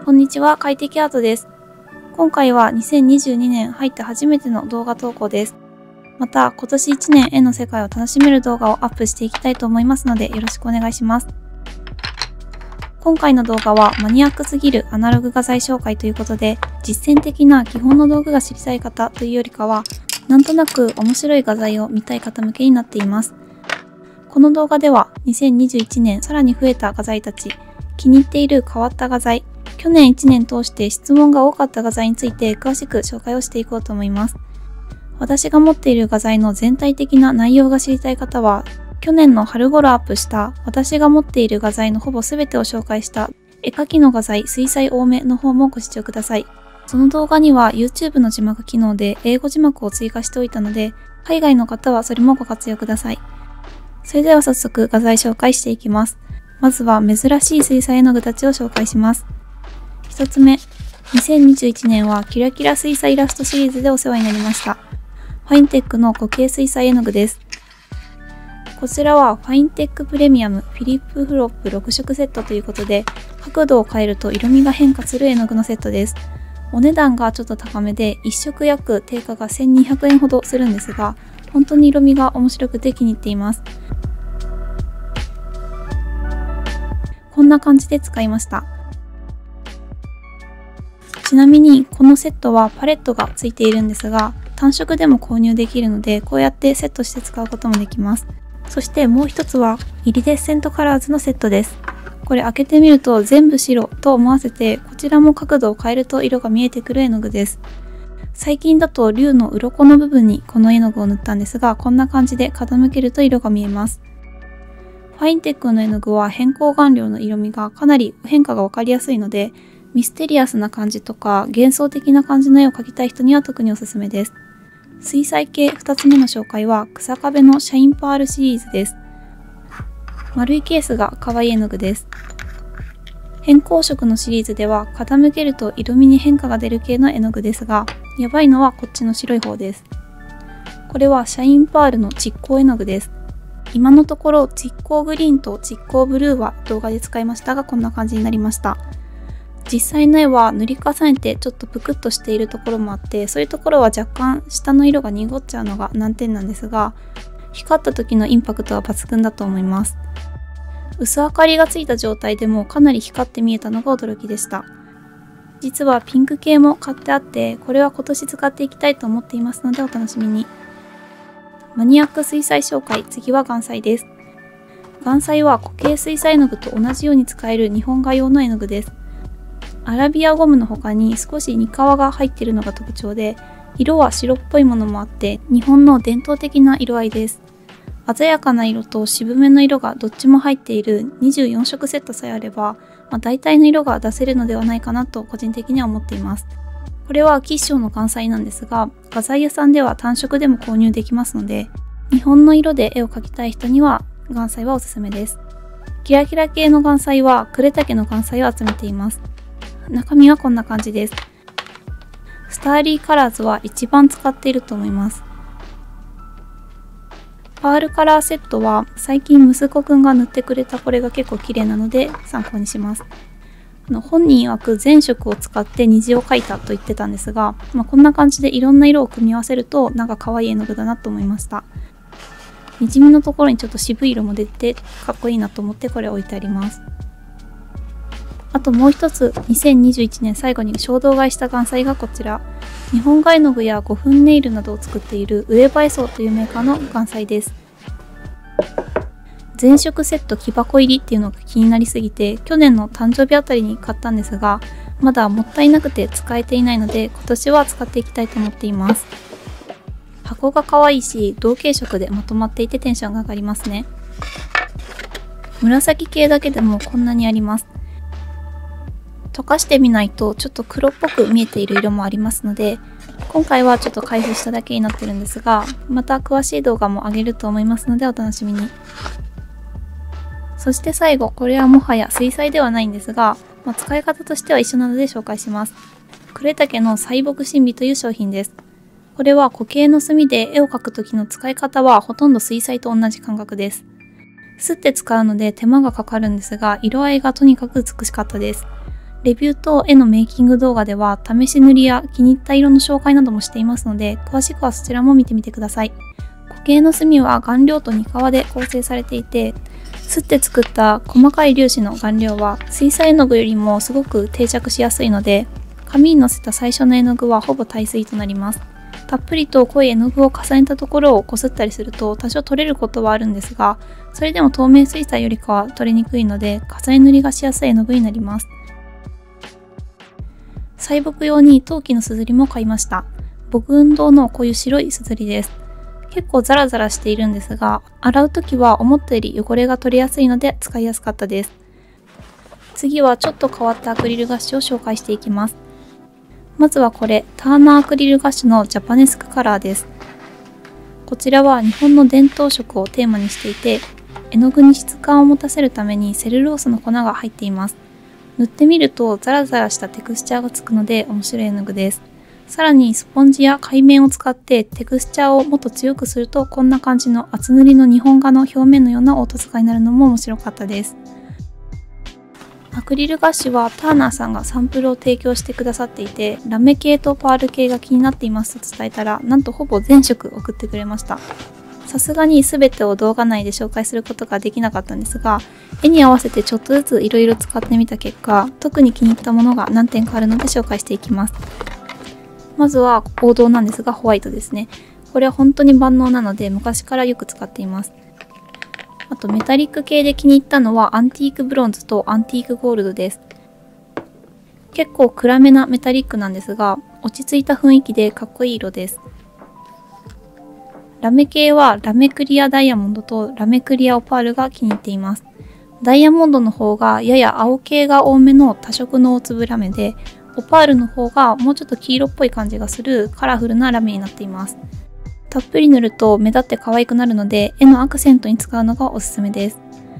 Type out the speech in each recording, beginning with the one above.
こんにちは、快適アートです。今回は2022年入って初めての動画投稿です。また、今年1年絵の世界を楽しめる動画をアップしていきたいと思いますので、よろしくお願いします。今回の動画はマニアックすぎるアナログ画材紹介ということで、実践的な基本の道具が知りたい方というよりかは、なんとなく面白い画材を見たい方向けになっています。この動画では2021年さらに増えた画材たち、気に入っている変わった画材、去年1年通して質問が多かった画材について詳しく紹介をしていこうと思います。私が持っている画材の全体的な内容が知りたい方は、去年の春頃アップした私が持っている画材のほぼ全てを紹介した絵描きの画材水彩多めの方もご視聴ください。その動画には YouTube の字幕機能で英語字幕を追加しておいたので、海外の方はそれもご活用ください。それでは早速画材紹介していきます。まずは珍しい水彩絵の具たちを紹介します。一つ目、2021年はキラキラ水彩イラストシリーズでお世話になりました。ファインテックの固形水彩絵の具です。こちらはファインテックプレミアムフィリップフロップ6色セットということで、角度を変えると色味が変化する絵の具のセットです。お値段がちょっと高めで、1色約定価が1200円ほどするんですが、本当に色味が面白くて気に入っています。こんな感じで使いました。ちなみにこのセットはパレットがついているんですが、単色でも購入できるので、こうやってセットして使うこともできます。そしてもう一つはイリデッセントカラーズのセットです。これ開けてみると全部白と思わせて、こちらも角度を変えると色が見えてくる絵の具です。最近だと竜の鱗の部分にこの絵の具を塗ったんですが、こんな感じで傾けると色が見えます。ファインテックの絵の具は偏光顔料の色味がかなり変化がわかりやすいので、ミステリアスな感じとか幻想的な感じの絵を描きたい人には特におすすめです。水彩系2つ目の紹介は草壁のシャインパールシリーズです。丸いケースが可愛い絵の具です。偏光色のシリーズでは傾けると色味に変化が出る系の絵の具ですが、やばいのはこっちの白い方です。これはシャインパールの蓄光絵の具です。今のところ蓄光グリーンと蓄光ブルーは動画で使いましたが、こんな感じになりました。実際の絵は塗り重ねてちょっとぷくっとしているところもあって、そういうところは若干下の色が濁っちゃうのが難点なんですが、光った時のインパクトは抜群だと思います。薄明かりがついた状態でもかなり光って見えたのが驚きでした。実はピンク系も買ってあって、これは今年使っていきたいと思っていますのでお楽しみに。マニアック水彩紹介、次は岩彩です。岩彩は固形水彩絵の具と同じように使える日本画用の絵の具です。アラビアゴムの他に少しに皮が入っているのが特徴で、色は白っぽいものもあって日本の伝統的な色合いです。鮮やかな色と渋めの色がどっちも入っている24色セットさえあれば、大体の色が出せるのではないかなと個人的には思っています。これは吉祥の岩彩なんですが、画材屋さんでは単色でも購入できますので、日本の色で絵を描きたい人には岩彩はおすすめです。キラキラ系の岩彩は呉竹の岩彩を集めています。中身はこんな感じです。スターリーカラーズは一番使っていると思います。パールカラーセットは最近息子くんが塗ってくれたこれが結構綺麗なので参考にします。本人曰く全色を使って虹を描いたと言ってたんですが、こんな感じでいろんな色を組み合わせるとなんか可愛い絵の具だなと思いました。滲みのところにちょっと渋い色も出てかっこいいなと思ってこれ置いてあります。あともう一つ、2021年最後に衝動買いした岩彩がこちら。日本画絵の具や5分ネイルなどを作っている上映荘というメーカーの岩彩です。全色セット木箱入りっていうのが気になりすぎて、去年の誕生日あたりに買ったんですが、まだもったいなくて使えていないので、今年は使っていきたいと思っています。箱が可愛いし、同系色でまとまっていてテンションが上がりますね。紫系だけでもこんなにあります。溶かしてみないとちょっと黒っぽく見えている色もありますので、今回はちょっと開封しただけになってるんですが、また詳しい動画も上げると思いますのでお楽しみに。そして最後、これはもはや水彩ではないんですが、使い方としては一緒なので紹介します。呉竹の彩木神美という商品です。これは固形の墨で絵を描く時の使い方はほとんど水彩と同じ感覚です。すって使うので手間がかかるんですが、色合いがとにかく美しかったです。 レビューと絵のメイキング動画では試し塗りや気に入った色の紹介などもしていますので、詳しくはそちらも見てみてください。固形の墨は顔料とにかわで構成されていて、すって作った細かい粒子の顔料は水彩絵の具よりもすごく定着しやすいので、紙にのせた最初の絵の具はほぼ耐水となります。たっぷりと濃い絵の具を重ねたところをこすったりすると多少取れることはあるんですが、それでも透明水彩よりかは取れにくいので重ね塗りがしやすい絵の具になります。彩墨用に陶器のすずりも買いました。墨雲堂のこういう白いすずりです。結構ザラザラしているんですが、洗うときは思ったより汚れが取れやすいので使いやすかったです。次はちょっと変わったアクリルガッシュを紹介していきます。まずはこれ、ターナーアクリルガッシュのジャパネスクカラーです。こちらは日本の伝統色をテーマにしていて、絵の具に質感を持たせるためにセルロースの粉が入っています。塗ってみるとザラザラしたテクスチャーがつくので面白い絵の具です。さらにスポンジや海綿を使ってテクスチャーをもっと強くするとこんな感じの厚塗りの日本画の表面のような凹凸画になるのも面白かったです。アクリルガッシュはターナーさんがサンプルを提供してくださっていて、ラメ系とパール系が気になっていますと伝えたら、なんとほぼ全色送ってくれました。さすがに全てを動画内で紹介することができなかったんですが、絵に合わせてちょっとずついろいろ使ってみた結果、特に気に入ったものが何点かあるので紹介していきます。まずは王道なんですがホワイトですね。これは本当に万能なので昔からよく使っています。あとメタリック系で気に入ったのはアンティークブロンズとアンティークゴールドです。結構暗めなメタリックなんですが、落ち着いた雰囲気でかっこいい色です。ラメ系はラメクリアダイヤモンドとラメクリアオパールが気に入っています。ダイヤモンドの方がやや青系が多めの多色の大粒ラメで、オパールの方がもうちょっと黄色っぽい感じがするカラフルなラメになっています。たっぷり塗ると目立って可愛くなるので、絵のアクセントに使うのがおすすめです。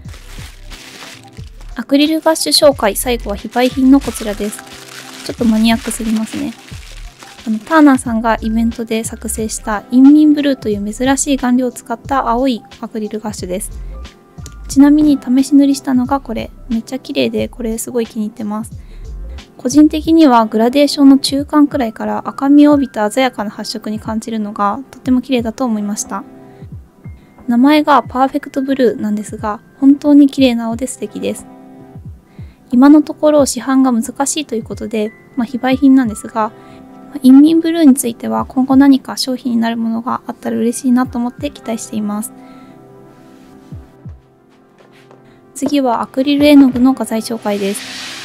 アクリルガッシュ紹介、最後は非売品のこちらです。ちょっとマニアックすぎますね。ターナーさんがイベントで作成したインミンブルーという珍しい顔料を使った青いアクリルガッシュです。ちなみに試し塗りしたのがこれ。めっちゃ綺麗でこれすごい気に入ってます。個人的にはグラデーションの中間くらいから赤みを帯びた鮮やかな発色に感じるのがとても綺麗だと思いました。名前がパーフェクトブルーなんですが、本当に綺麗な青で素敵です。今のところ市販が難しいということで、非売品なんですが、インミンブルーについては今後何か商品になるものがあったら嬉しいなと思って期待しています。次はアクリル絵の具の画材紹介です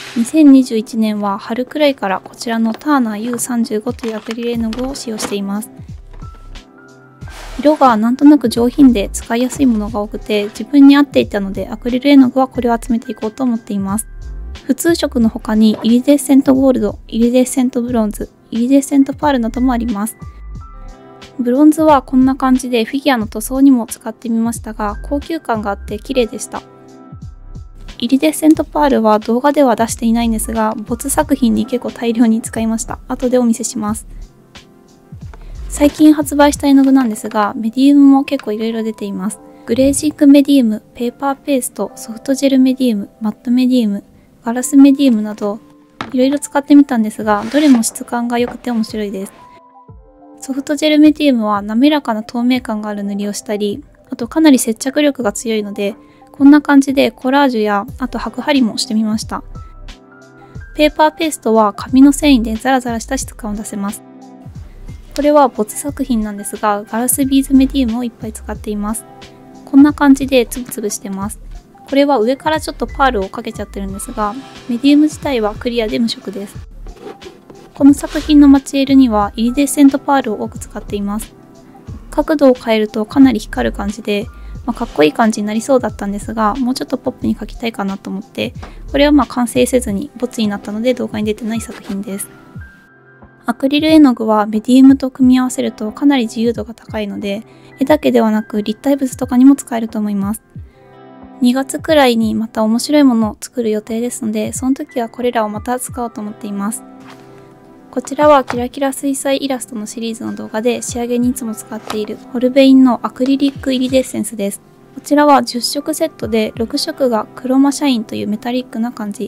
。2021年は春くらいからこちらのターナー U35 というアクリル絵の具を使用しています。色がなんとなく上品で使いやすいものが多くて自分に合っていたのでアクリル絵の具はこれを集めていこうと思っています。普通色の他にイリデッセントゴールド、イリデッセントブロンズ、イリデッセントパールなどもあります。ブロンズはこんな感じでフィギュアの塗装にも使ってみましたが高級感があって綺麗でした。イリデッセントパールは動画では出していないんですが、没作品に結構大量に使いました。後でお見せします。最近発売した絵の具なんですが、メディウムも結構いろいろ出ています。グレージングメディウム、ペーパーペースト、ソフトジェルメディウム、マットメディウム、ガラスメディウムなど、いろいろ使ってみたんですが、どれも質感が良くて面白いです。ソフトジェルメディウムは滑らかな透明感がある塗りをしたり、あとかなり接着力が強いので、こんな感じでコラージュやあと白貼りもしてみました。ペーパーペーストは紙の繊維でザラザラした質感を出せます。これは没作品なんですが、ガラスビーズメディウムをいっぱい使っています。こんな感じでつぶつぶしてます。これは上からちょっとパールをかけちゃってるんですが、メディウム自体はクリアで無色です。この作品のマチエールにはイリデッセントパールを多く使っています。角度を変えるとかなり光る感じで、かっこいい感じになりそうだったんですが、もうちょっとポップに描きたいかなと思って、これは完成せずにボツになったので動画に出てない作品です。アクリル絵の具はメディウムと組み合わせるとかなり自由度が高いので、絵だけではなく立体物とかにも使えると思います。2月くらいにまた面白いものを作る予定ですので、その時はこれらをまた使おうと思っています。こちらはキラキラ水彩イラストのシリーズの動画で仕上げにいつも使っているホルベインのアクリリックイリデッセンスです。こちらは10色セットで6色がクロマシャインというメタリックな感じ、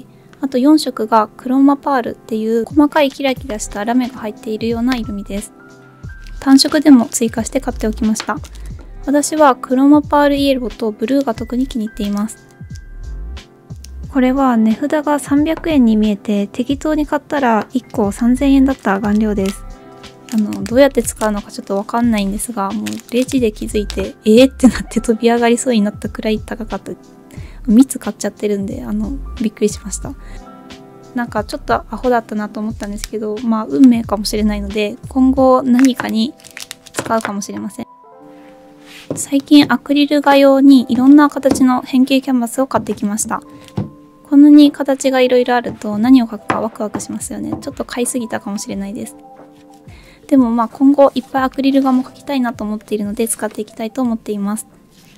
あと4色がクロマパールっていう細かいキラキラしたラメが入っているような色味です。単色でも追加して買っておきました。私はクロマパールイエローとブルーが特に気に入っています。これは値札が300円に見えて適当に買ったら1個3000円だった顔料です。どうやって使うのかちょっとわかんないんですが、もうレジで気づいて、ってなって飛び上がりそうになったくらい高かった。3つ買っちゃってるんで、びっくりしました。なんかちょっとアホだったなと思ったんですけど、まあ運命かもしれないので、今後何かに使うかもしれません。最近アクリル画用にいろんな形の変形キャンバスを買ってきました。こんなに形がいろいろあると何を描くかワクワクしますよね。ちょっと買いすぎたかもしれないです。でもまあ今後いっぱいアクリル画も描きたいなと思っているので使っていきたいと思っています。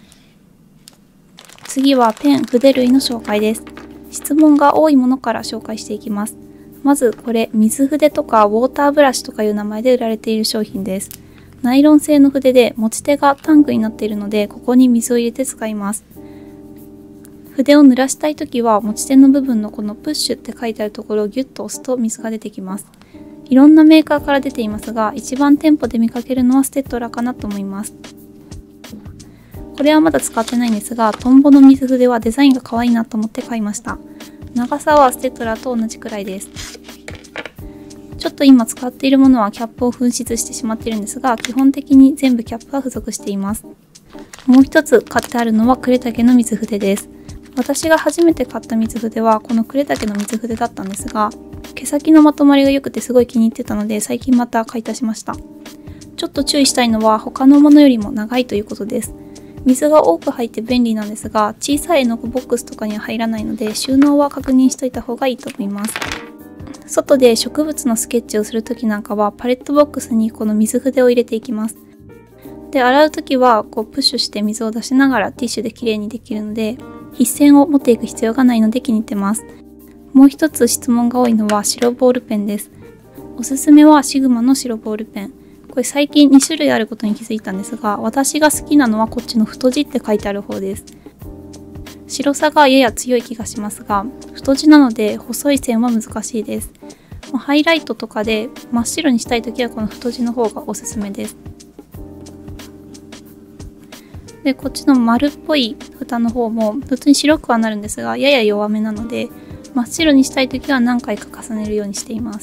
次はペン、筆類の紹介です。質問が多いものから紹介していきます。まずこれ、水筆とかウォーターブラシとかいう名前で売られている商品です。ナイロン製の筆で持ち手がタンクになっているので、ここに水を入れて使います。筆を濡らしたいときは持ち手の部分のこのプッシュって書いてあるところをギュッと押すと水が出てきます。いろんなメーカーから出ていますが、一番店舗で見かけるのはステッドラかなと思います。これはまだ使ってないんですが、トンボの水筆はデザインが可愛いなと思って買いました。長さはステッドラと同じくらいです。ちょっと今使っているものはキャップを紛失してしまっているんですが、基本的に全部キャップは付属しています。もう一つ買ってあるのは呉竹の水筆です。私が初めて買った水筆はこの呉竹の水筆だったんですが、毛先のまとまりが良くてすごい気に入ってたので最近また買い足しました。ちょっと注意したいのは他のものよりも長いということです。水が多く入って便利なんですが、小さい絵の具ボックスとかには入らないので収納は確認しといた方がいいと思います。外で植物のスケッチをするときなんかはパレットボックスにこの水筆を入れていきます。で、洗うときはこうプッシュして水を出しながらティッシュできれいにできるので、筆線を持っていく必要がないので気に入ってます。もう一つ質問が多いのは白ボールペンです。おすすめはシグマの白ボールペン。これ最近2種類あることに気づいたんですが、私が好きなのはこっちの太字って書いてある方です。白さがやや強い気がしますが、太字なので細い線は難しいです。ハイライトとかで真っ白にしたいときはこの太字の方がおすすめです。で、こっちの丸っぽい蓋の方も普通に白くはなるんですが、やや弱めなので、真っ白にしたいときは何回か重ねるようにしています。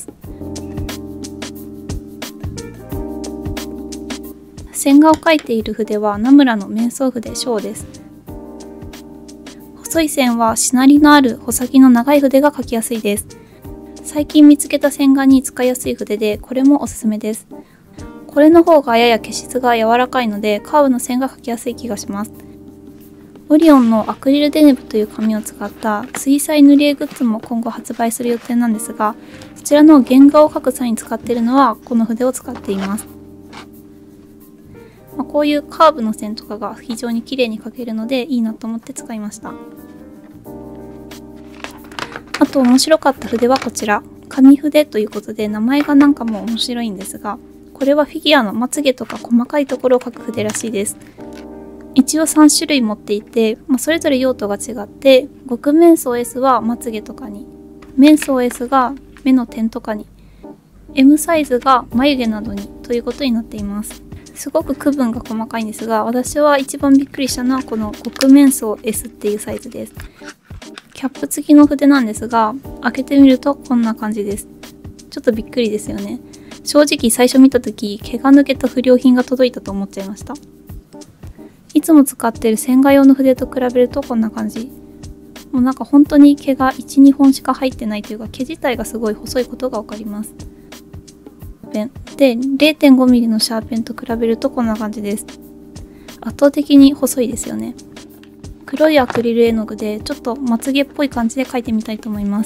線画を描いている筆はナムラの面相筆小です。細い線はしなりのある穂先の長い筆が描きやすいです。最近見つけた線画に使いやすい筆で、これもおすすめです。これの方がやや毛質が柔らかいので、カーブの線が描きやすい気がします。オリオンのアクリルデネブという紙を使った水彩塗り絵グッズも今後発売する予定なんですが、そちらの原画を描く際に使っているのはこの筆を使っています。こういうカーブの線とかが非常に綺麗に描けるのでいいなと思って使いました。あと面白かった筆はこちら、紙筆ということで名前がなんかもう面白いんですが、これはフィギュアのまつげとか細かいところを描く筆らしいです。一応3種類持っていて、それぞれ用途が違って、極面相 S はまつげとかに、面相 S が目の点とかに、M サイズが眉毛などにということになっています。すごく区分が細かいんですが、私は一番びっくりしたのはこの極面相 S っていうサイズです。キャップ付きの筆なんですが、開けてみるとこんな感じです。ちょっとびっくりですよね。正直最初見た時、毛が抜けた不良品が届いたと思っちゃいました。いつも使っている線画用の筆と比べるとこんな感じ。もうなんか本当に毛が1、2本しか入ってないというか、毛自体がすごい細いことがわかります。で、0.5 ミリのシャーペンと比べるとこんな感じです。圧倒的に細いですよね。黒いアクリル絵の具でちょっとまつげっぽい感じで描いてみたいと思います。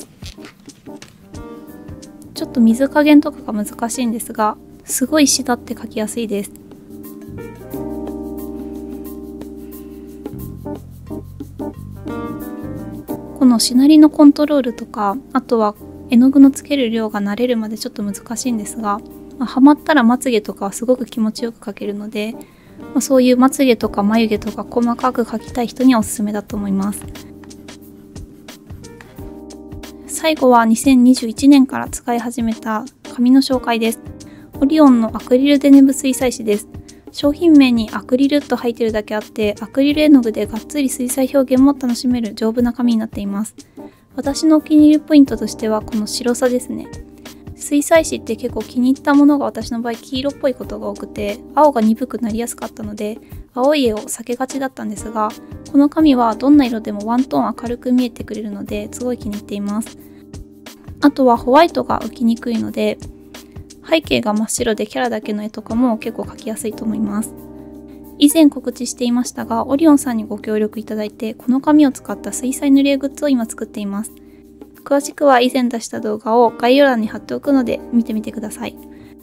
ちょっと水加減とかが難しいんですが、すごいしだって描きやすいです。このしなりのコントロールとか、あとは絵の具のつける量が慣れるまでちょっと難しいんですが、ハマったらまつげとかはすごく気持ちよく描けるので、そういうまつげとか眉毛とか細かく描きたい人にはおすすめだと思います。 最後は2021年から使い始めた紙の紹介です。オリオンのアクリルデネブ水彩紙です。商品名にアクリルと入っているだけあって、アクリル絵の具でがっつり水彩表現も楽しめる丈夫な紙になっています。私のお気に入りポイントとしてはこの白さですね。水彩紙って結構気に入ったものが私の場合黄色っぽいことが多くて、青が鈍くなりやすかったので、青い絵を避けがちだったんですが、この紙はどんな色でもワントーン明るく見えてくれるので、すごい気に入っています。あとはホワイトが浮きにくいので、背景が真っ白でキャラだけの絵とかも結構描きやすいと思います。以前告知していましたが、オリオンさんにご協力いただいて、この紙を使った水彩塗り絵グッズを今作っています。詳しくは以前出した動画を概要欄に貼っておくので見てみてください。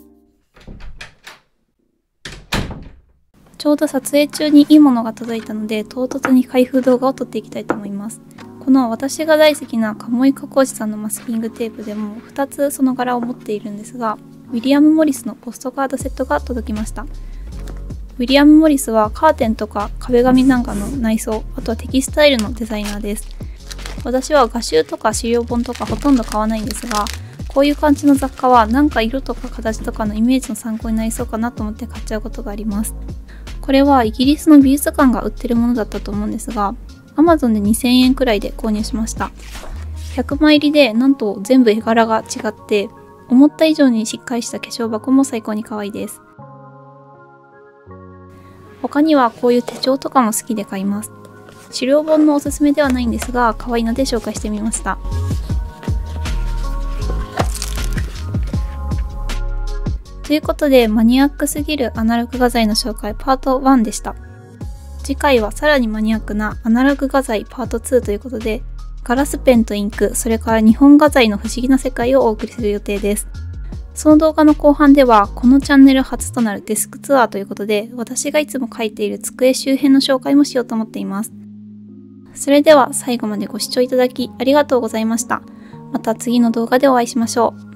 ちょうど撮影中にいいものが届いたので、唐突に開封動画を撮っていきたいと思います。この私が大好きな鴨井加工士さんのマスキングテープでも2つその柄を持っているんですが、ウィリアム・モリスのポストカードセットが届きました。ウィリアム・モリスはカーテンとか壁紙なんかの内装、あとはテキスタイルのデザイナーです。私は画集とか資料本とかほとんど買わないんですが、こういう感じの雑貨はなんか色とか形とかのイメージの参考になりそうかなと思って買っちゃうことがあります。これはイギリスの美術館が売ってるものだったと思うんですが、Amazon で2000円くらいで購入しました。100枚入りでなんと全部絵柄が違って、思った以上にしっかりした化粧箱も最高に可愛いです。他にはこういう手帳とかも好きで買います。資料本のおすすめではないんですが、可愛いので紹介してみました。ということで、マニアックすぎるアナログ画材の紹介パート1でした。次回はさらにマニアックなアナログ画材パート2ということで、ガラスペンとインク、それから日本画材の不思議な世界をお送りする予定です。その動画の後半では、このチャンネル初となるデスクツアーということで、私がいつも描いている机周辺の紹介もしようと思っています。それでは最後までご視聴いただきありがとうございました。また次の動画でお会いしましょう。